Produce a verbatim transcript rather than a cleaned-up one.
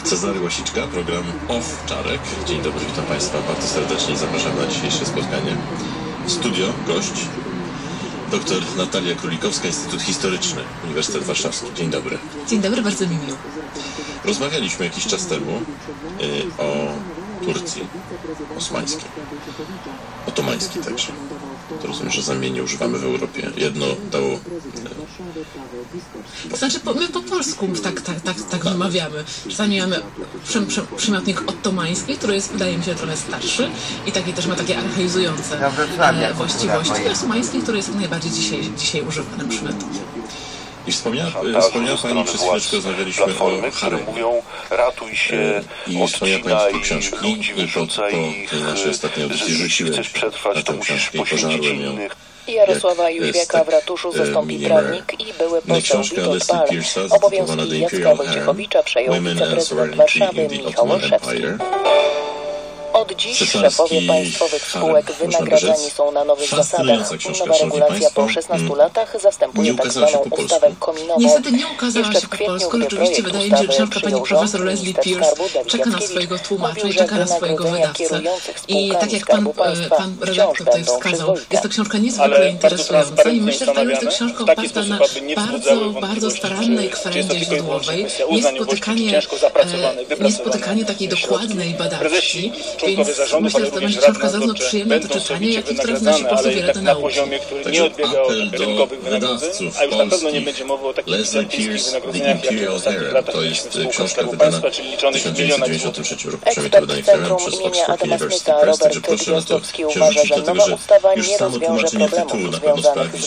Cezary Łasiczka, program Off Czarek. Dzień dobry, witam Państwa bardzo serdecznie i zapraszam na dzisiejsze spotkanie. Studio, gość, doktor Natalia Królikowska, Instytut Historyczny, Uniwersytet Warszawski. Dzień dobry. Dzień dobry, bardzo mi miło. Rozmawialiśmy jakiś czas temu y, o Turcji osmańskiej, otomańskiej także. To rozumiem, że zamiennie nie używamy w Europie. Jedno dało... To znaczy, po, my po polsku tak, tak, tak, tak wymawiamy. Czasami mamy przy, przy, przymiotnik ottomański, który jest, wydaje mi się, trochę starszy i taki też ma takie archaizujące e, właściwości. I osmański, który jest najbardziej dzisiaj, dzisiaj używanym przymiotnikiem. I wspomniała, wspomniała Pani, przez chwileczkę rozmawialiśmy o Harry. Mówią, ratuj się, I wspomniała Pani po książki i po, po naszej ostatniej audycji rzuciłem na tę książkę i pożarłem ją. Jarosława Jóźwiaka w ratuszu zastąpi prawnik i były poseł Witold Bal. Obowiązki Jacka Wojciechowicza przejął wiceprezydent Warszawy Michał Olszewski. Od dziś szefowie państwowych spółek wynagradzani są na nowych zasadach. Nowa regulacja po szesnastu latach zastępuje tak zwaną ustawę kominową. Niestety nie ukazała się po polsku. Rzeczywiście wydaje mi się, że książka pani profesor Leslie Pierce czeka na swojego tłumacza i czeka na swojego wydawcę. I tak jak pan, pan redaktor tutaj wskazał, jest to książka niezwykle interesująca i myślę, że ta jest to książka oparta na bardzo, bardzo starannej kwerendzie źródłowej, niespotykanie, niespotykanie takiej dokładnej badawki. Więc myślę, że to będzie książka zarówno przyjemna do czytania, jak i która wnosi po sobie wiele do nauki. Także apel do wydawców polskich. Leslie Pierce, The Imperial Harem. To jest książka wydana w tysiąc dziewięćset dziewięćdziesiątym trzecim roku. Przemyte wydanie Harem przez Oxford University Press. Także proszę na to się rzucić, dlatego że już samo tłumaczenie tytułu na pewno sprawi,